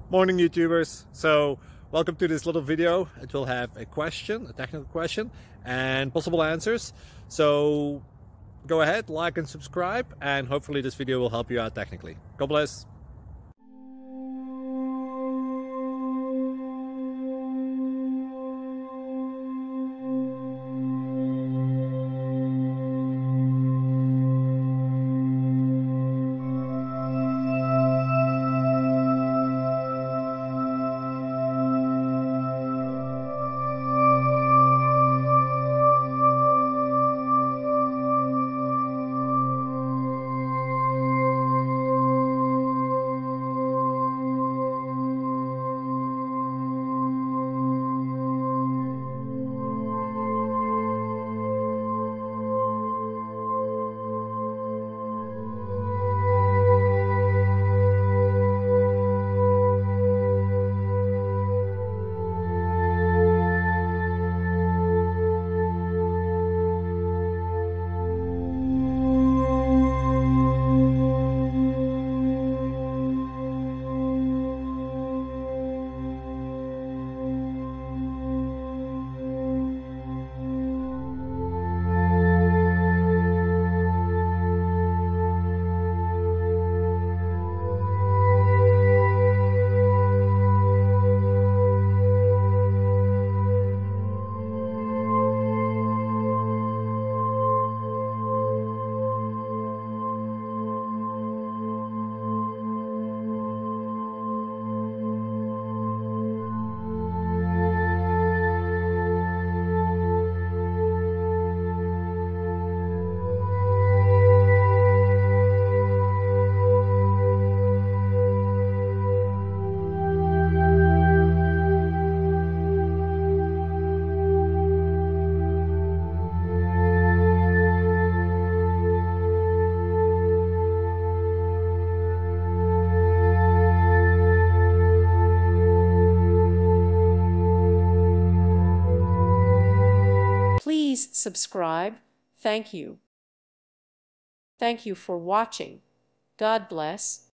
Morning YouTubers. So welcome to this little video. It will have a question, a technical question, and possible answers. So go ahead, like and subscribe, and hopefully this video will help you out technically. God bless. Please subscribe. Thank you. Thank you for watching. God bless.